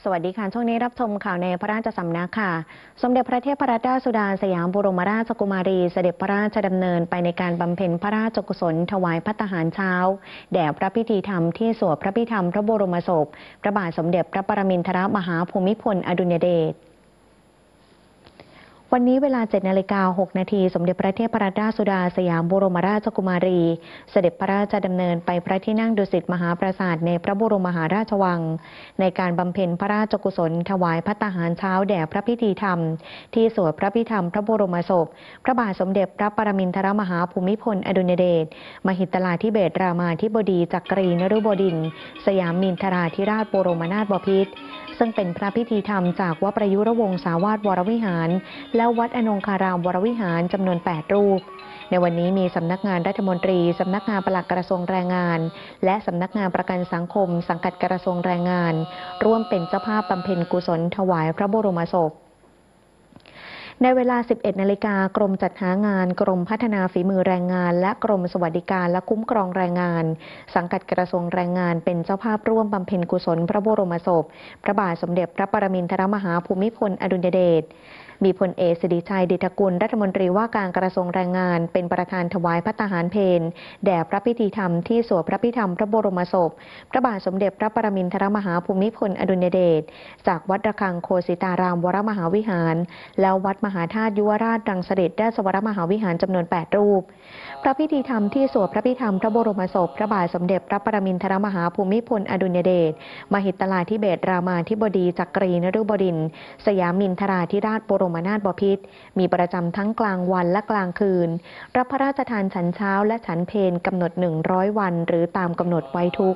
วัสดีค่ะช่วงนี้รับชมข่าวในพระราชสำนักค่ะสมเด็จพระเทพรัตนราชสุดาสยามบรมราชกุมารีเสด็จพระราชดำเนินไปในการบำเพ็ญพระราชกุศลถวายภัตตาหารเช้าแด่พระพิธีธรรมที่สวดพระพิธรรมพระบรมศพพระบาทสมเด็จพระปรมินทรมหาภูมิพลอดุลยเดชวันนี้เวลา 7:06 น.สมเด็จพระเทพรัตนราชสุดาสยามบรมราชกุมารีเสด็จพระราชดำเนินไปพระที่นั่งดุสิตมหาปราสาทในพระบรมมหาราชวังในการบำเพ็ญพระราชกุศลถวายภัตตาหารเช้าแด่พระพิธีธรรมที่สวดพระพิธรรมพระบรมศพพระบาทสมเด็จพระปรมินทรมหาภูมิพลอดุลยเดชมหิตลาธิเบศรามาธิบดีจักรีนฤบดินทร์สยามมินทราธิราชบรมนาถบพิตรซึ่งเป็นพระพิธีธรรมจากวัดประยุรวงศาวาสวรวิหารและวัดอนงคารามวรวิหารจำนวน 8 รูปในวันนี้มีสำนักงานรัฐมนตรีสำนักงานปลัดกระทรวงแรงงานและสำนักงานประกันสังคมสังกัดกระทรวงแรงงานร่วมเป็นเจ้าภาพบำเพ็ญกุศลถวายพระบรมศพในเวลา 11 นาฬิกากรมจัดหางานกรมพัฒนาฝีมือแรงงานและกรมสวัสดิการและคุ้มครองแรงงานสังกัดกระทรวงแรงงานเป็นเจ้าภาพร่วมบำเพ็ญกุศลพระบรมศพพระบาทสมเด็จพระปรมินทรมหาภูมิพลอดุลยเดชมีพลเอกสิริชัยดิษฐกุลรัฐมนตรีว่าการกระทรวงแรงงานเป็นประธานถวายภัตตาหารเพลแด่พระพิธีธรรมที่สวดพระพิธรรมพระบรมศพพระบาทสมเด็จพระปรมินทรมหาภูมิพลอดุลยเดชจากวัดระฆังโคสิตารามวรมหาวิหารแล้ววัดมหาธาตุยุวราชรังสฤษฎราชวรมหาวิหารจำนวน 8 รูปพระพิธีธรรมที่สวดพระพิธรรมพระบรมศพพระบาทสมเด็จพระปรมินทรมหาภูมิพลอดุลยเดชมหิตลาธิเบศรามาธิบดีจักรีนฤบดินทร์สยามมินทราธิราชบรมนาถบพิตรมีประจำทั้งกลางวันและกลางคืนรับพระราชทานฉันเช้าและฉันเพลกำหนด100 วันหรือตามกำหนดไว้ทุก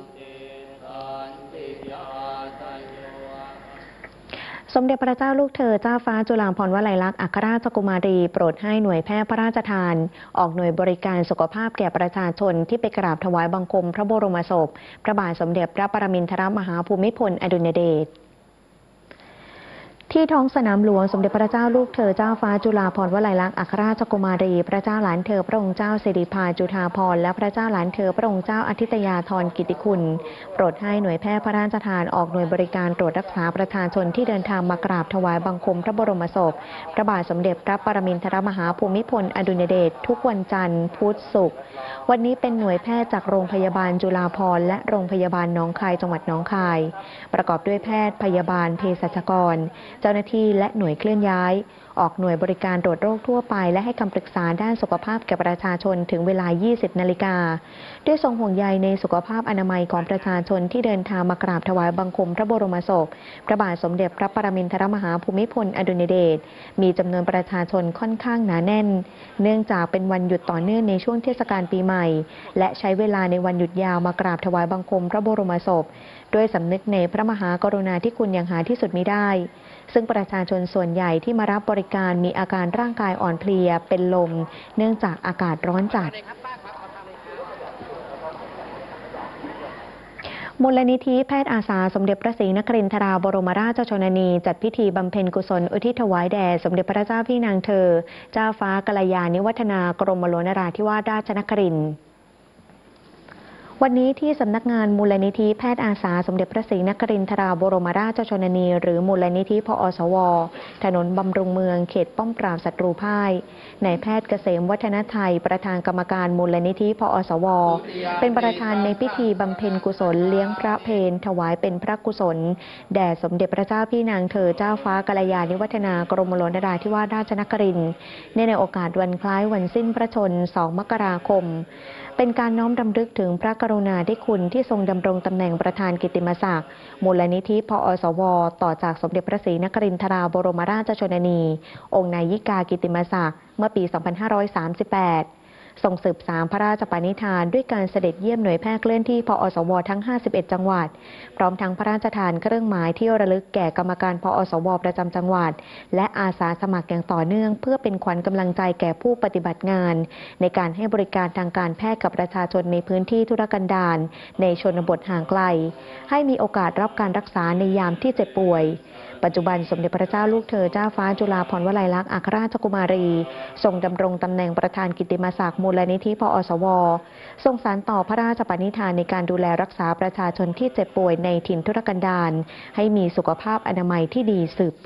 สมเด็จพระเจ้าลูกเธอเจ้าฟ้าจุฬาภรณ์วลัยลักษณ์อัครราชกุมารีโปรดให้หน่วยแพทย์พระราชทานออกหน่วยบริการสุขภาพแก่ประชาชนที่ไปกราบถวายบังคมพระบรมศพพระบาทสมเด็จพระปรมินทรมหาภูมิพลอดุลยเดชที่ท้องสนามหลวงสมเด็จพระเจ้าลูกเธอเจ้าฟ้าจุฬาภรณ์วลัยลักษณ์อัครราชกุมารีพระเจ้าหลานเธอพระองค์เจ้าสิริภาจุฑาภรณ์และพระเจ้าหลานเธอพระองค์เจ้าอาทิตยาธรกิติคุณโปรดให้หน่วยแพทย์พระราชทานออกหน่วยบริการตรวจรักษาประชาชนที่เดินทางมากราบถวายบังคมพระบรมศพพระบาทสมเด็จพระปรมินทรมหาภูมิพลอดุลยเดชทุกวันจันทร์พุธศุกร์วันนี้เป็นหน่วยแพทย์จากโรงพยาบาลจุฬาภรณ์และโรงพยาบาลหนองคายจังหวัดหนองคายประกอบด้วยแพทย์พยาบาลเภสัชกรเจ้าหน้าที่และหน่วยเคลื่อนย้ายออกหน่วยบริการตรวจโรคทั่วไปและให้คำปรึกษาด้านสุขภาพแก่ประชาชนถึงเวลา 20 นาฬิกาด้วยทรงห่วงใยในสุขภาพอนามัยของประชาชนที่เดินทางมากราบถวายบังคมพระบรมศพพระบาทสมเด็จพระปรมินทรมหาภูมิพลอดุลยเดชมีจำนวนประชาชนค่อนข้างหนาแน่นเนื่องจากเป็นวันหยุดต่อเนื่องในช่วงเทศกาลปีใหม่และใช้เวลาในวันหยุดยาวมากราบถวายบังคมพระบรมศพด้วยสำนึกในพระมหากรุณาธิคุณอย่างหาที่สุดมิได้ซึ่งประชาชนส่วนใหญ่ที่มารับบริการมีอาการร่างกายอ่อนเพลียเป็นลมเนื่องจากอากาศร้อนจัดมูลนิธิแพทย์อาสาสมเด็จพระศรีนครินทราบรมราชชนนีจัดพิธีบำเพ็ญกุศลอุทิศถวายแด่สมเด็จพระเจ้าพี่นางเธอเจ้าฟ้ากัลยาณิวัฒนากรมหลวงนราธิวาสราชนครินทร์วันนี้ที่สำนักงานมูลนิธิแพทย์อาสาสมเด็จพระศรีนครินทราบรมราชชนนีหรือมูลนิธิพอสวถนนบำรุงเมืองเขตป้อมปราบศัตรูพ่ายนายแพทย์เกษมวัฒนไทยประธานกรรมการมูลนิธิพอสวเป็นประธานในพิธีบำเพ็ญกุศลเลี้ยงพระเพลถวายเป็นพระกุศลแด่สมเด็จพระเจ้าพี่นางเธอเจ้าฟ้ากัลยาณิวัฒนากรมหลวงนราธิวาสราชนครินทร์ในโอกาสวันคล้ายวันสิ้นพระชนม์ 2 มกราคมเป็นการน้อมรำลึกถึงพระกรุณาธิคุณที่ทรงดำรงตำแหน่งประธานกิตติมศักดิ์มูลนิธิพอสวต่อจากสมเด็จพระศรีนครินทราบรมราชชนนีองค์นายิกากิตติมศักดิ์เมื่อปี 2538ทรงสืบสานพระราชปณิธานด้วยการเสด็จเยี่ยมหน่วยแพทย์เคลื่อนที่พอสวทั้ง 51 จังหวัดพร้อมทั้งพระราชทานเครื่องหมายที่ระลึกแก่กรรมการพอสวประจำจังหวัดและอาสาสมัครอย่างต่อเนื่องเพื่อเป็นขวัญกำลังใจแก่ผู้ปฏิบัติงานในการให้บริการทางการแพทย์กับประชาชนในพื้นที่ทุรกันดารในชนบทห่างไกลให้มีโอกาสรับการรักษาในยามที่เจ็บป่วยปัจจุบันสมเด็จพระเจ้าลูกเธอเจ้าฟ้าจุฬาภรณ์วลัยลักษณ์อัครราชกุมารีทรงดำรงตำแหน่งประธานกิตติมศักดิ์มูลนิธิ พอสวทรงสานต่อพระราชปณิธานในการดูแลรักษาประชาชนที่เจ็บป่วยในถิ่นทุรกันดารให้มีสุขภาพอนามัยที่ดีสืบไป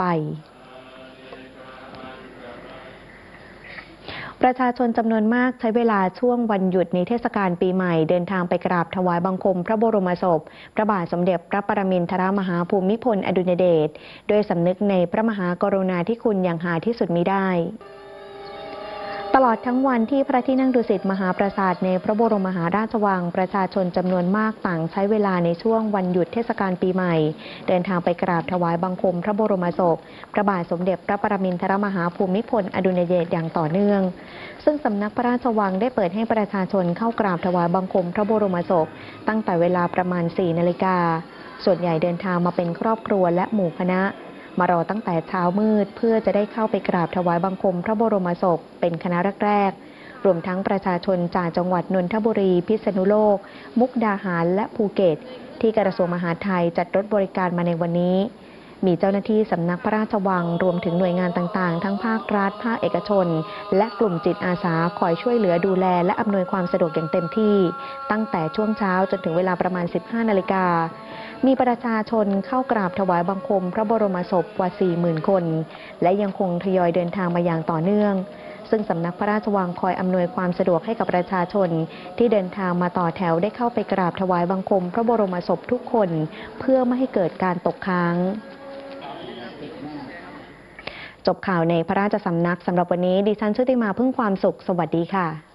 ประชาชนจำนวนมากใช้เวลาช่วงวันหยุดในเทศกาลปีใหม่เดินทางไปกราบถวายบังคมพระบรมศพพระบาทสมเด็จพระปรมินทรมหาภูมิพลอดุลยเดชด้วยสำนึกในพระมหากรุณาธิคุณอย่างหาที่สุดมิได้ตลอดทั้งวันที่พระที่นั่งดุสิตมหาปราสาทในพระบรมมหาราชวังประชาชนจำนวนมากต่างใช้เวลาในช่วงวันหยุดเทศกาลปีใหม่เดินทางไปกราบถวายบังคมพระบรมศพพระบาทสมเด็จพระปรมินทรมหาภูมิพลอดุลยเดชอย่างต่อเนื่องซึ่งสำนักพระราชวังได้เปิดให้ประชาชนเข้ากราบถวายบังคมพระบรมศพตั้งแต่เวลาประมาณ 4 นาฬิกาส่วนใหญ่เดินทางมาเป็นครอบครัวและหมู่คณะมารอตั้งแต่เช้ามืดเพื่อจะได้เข้าไปกราบถวายบังคมพระบรมศพเป็นคณะแรกๆรวมทั้งประชาชนจากจังหวัดนนทบุรีพิษณุโลกมุกดาหารและภูเก็ตที่กระทรวงมหาดไทยจัดรถบริการมาในวันนี้มีเจ้าหน้าที่สำนักพระราชวังรวมถึงหน่วยงานต่างๆทั้งภาครัฐภาคเอกชนและกลุ่มจิตอาสาคอยช่วยเหลือดูแลและอำนวยความสะดวกอย่างเต็มที่ตั้งแต่ช่วงเช้าจนถึงเวลาประมาณ 15 นาฬิกามีประชาชนเข้ากราบถวายบังคมพระบรมศพกว่า 40,000 คนและยังคงทยอยเดินทางมาอย่างต่อเนื่องซึ่งสำนักพระราชวังคอยอำนวยความสะดวกให้กับประชาชนที่เดินทางมาต่อแถวได้เข้าไปกราบถวายบังคมพระบรมศพทุกคนเพื่อไม่ให้เกิดการตกค้างจบข่าวในพระราชสำนักสำหรับวันนี้ดิฉันชุติมาพึ่งความสุขสวัสดีค่ะ